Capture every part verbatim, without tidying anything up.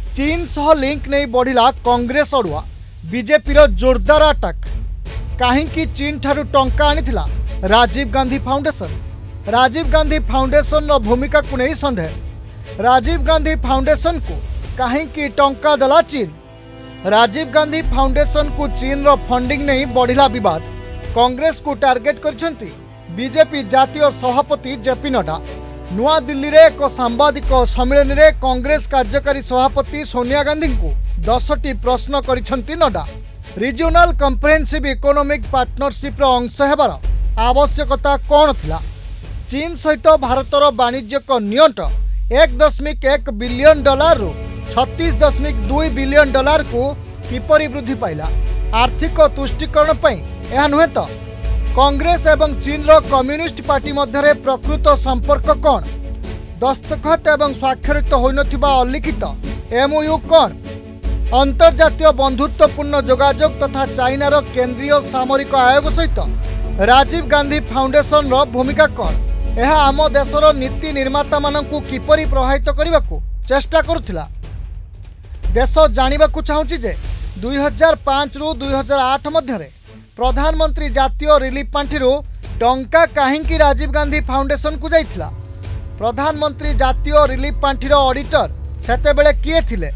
चीन सह लिंक नहीं बढ़िला कांग्रेस अड़ुआ बीजेपी रो जोरदार अटैक। कहीं चीन ठारू टंका आनीथिला राजीव गांधी फाउंडेशन। राजीव गांधी फाउंडेशन रो भूमिका को नहीं संदेह। राजीव गांधी फाउंडेशन को कहीं टंका देला चीन। राजीव गांधी फाउंडेशन को चीन रो फंडिंग नहीं बढ़िला विवाद। कांग्रेस को टार्गेट करछंती बीजेपी जातीय सभापति जेपी नड्डा। नुआ दिल्ली रे एक सांबादिक सम्मेलन में कांग्रेस कार्यकारी सभापति सोनिया गांधी को दसटी प्रश्न करिछंती Nadda. Regional comprehensive economic partnership रो अंश हेबार आवश्यकता कौन थिला? चीन सहित भारतर वाणिज्यिक नियंट एक दशमिक एक बिलियन डॉलर रु छत्तीस दशमिक दुई बिलियन डॉलर को किपरि वृद्धि पाइला? आर्थिक तुष्टिकरण पई यह नुहे तो कांग्रेस एवं चीन रो कम्युनिस्ट पार्टी मध्य प्रकृत संपर्क कौन? दस्तखत एवं स्वाक्षरित होइनथिबा अलिखित एमओयू कौन? अंतर्जातीय बंधुत्वपूर्ण जोगाजोग तथा चाइनार केंद्रीय सामरिक आयोग सहित राजीव गांधी फाउंडेशन रो भूमिका कौन? यह आम देशर नीति निर्माता मानकु किपरि प्रभावित करने को चेष्टा करुथिला? देश जानिबाकु चाहूछि जे दुई हजार पाँच रु दुई हजार आठ मध्य प्रधानमंत्री जातीय रिलीफ पांठि टंका कहीं राजीव गांधी फाउंडेशन को जाइथिला? प्रधानमंत्री जातीय रिलीफ पांठिर ऑडिटर सेतेबेले किए थिले?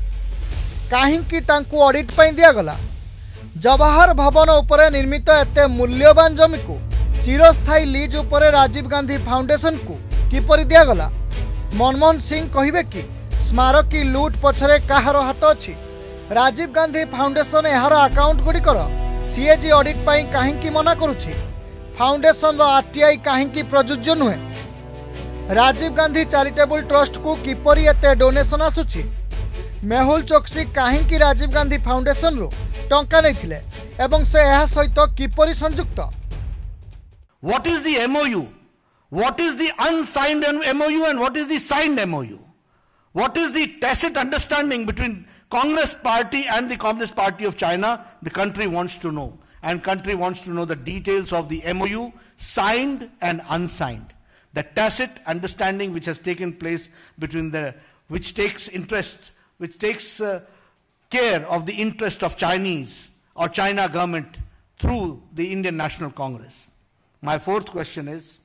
कहीं तांकु ऑडिट पई दियागला? जवाहर भवन उपरे निर्मित एते मूल्यवान जमी को चिरस्थायी लीज उपरे राजीव गांधी फाउंडेशन को किपरि दियागला? मनमोहन सिंह कहिबे कि स्मारकी लूट पछरे काहार हाथ अछि? राजीव गांधी फाउंडेशन एहार अकाउंट गुड़िकर सीएजी ऑडिट पाई कहीं मना करुछि? फाउंडेशन रो आरटीआई कहीं प्रযোज्य नुहे? राजीव गांधी चैरिटेबल ट्रस्ट को किपरि एते डोनेशन आसुछि? मेहुल चोक्सी कहीं राजीव गांधी फाउंडेशन रो टंका नैथिले एवं से एहा सहित किपरि संयुक्त? What is the M O U? What is the unsigned M O U and what is the signed M O U? What is the tacit understanding between Congress Party and the Communist Party of China? The country wants to know, and country wants to know the details of the M O U, signed and unsigned. The tacit understanding which has taken place between the, which takes interest, which takes uh, care of the interest of Chinese or China government through the Indian National Congress. My fourth question is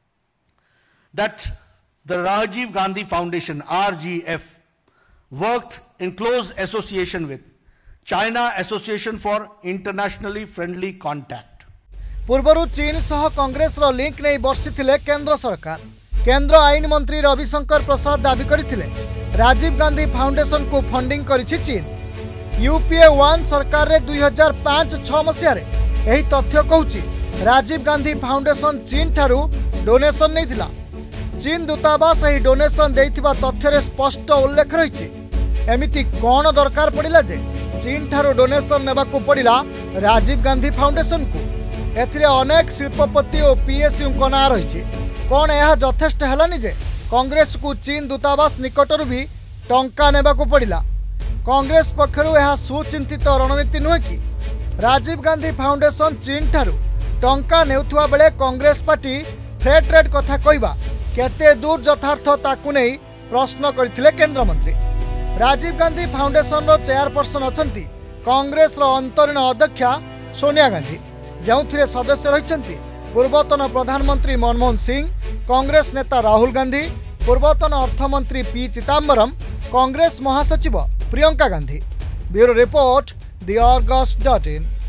that the Rajiv Gandhi Foundation, R G F, worked in close association with China Association for Internationally Friendly Contact. पूर्वर चीन सह कांग्रेस रो link नहीं बर्षिथिले केंद्र सरकार। केंद्र आईन मंत्री रविशंकर प्रसाद दाबी करथिले राजीव गांधी फाउंडेशन को फंडिंग करिछि चीन। यूपीए वन सरकार रे दुई हजार पाँच छह मसीह रे एही तथ्य कहूछि राजीव गांधी फाउंडेशन चीन ठारू डोनेशन नहीं थिला। चीन दूतावास एही डोनेशन देइथिबा तथ्य रे स्पष्ट उल्लेख रहिछि। एमिति कौन दरकार पड़िला जे चीन ठारू डोनेशन नेबाकू पड़िला राजीव गांधी फाउंडेशन को? एथिरे अनेक शिल्पपति और पीएसयू को ना रही। कौन यह यथेष्ट हेलानी जे कांग्रेस को चीन दूतावास निकटरू भी टंका नेबाकू पड़िला? कांग्रेस पक्षरु यह सुचिंतित रणनीति नुहे कि राजीव गांधी फाउंडेशन चीन ठारू टंका नेउथुवा बेले कांग्रेस पार्टी फ्रे ट्रेड कथा कहवा केते दूर यथार्थ ताकू नहीं प्रश्न करथिले केंद्र मंत्री। राजीव गांधी फाउंडेशन रो चेयरपर्सन अछंती कांग्रेस रो अंतरीण अध्यक्षा सोनिया गांधी, जो सदस्य रही पूर्वतन प्रधानमंत्री मनमोहन सिंह, कांग्रेस नेता राहुल गांधी, पूर्वतन अर्थमंत्री पी चिदंबरम, कांग्रेस महासचिव Priyanka Gandhi. Bureau report, the Argus dot in.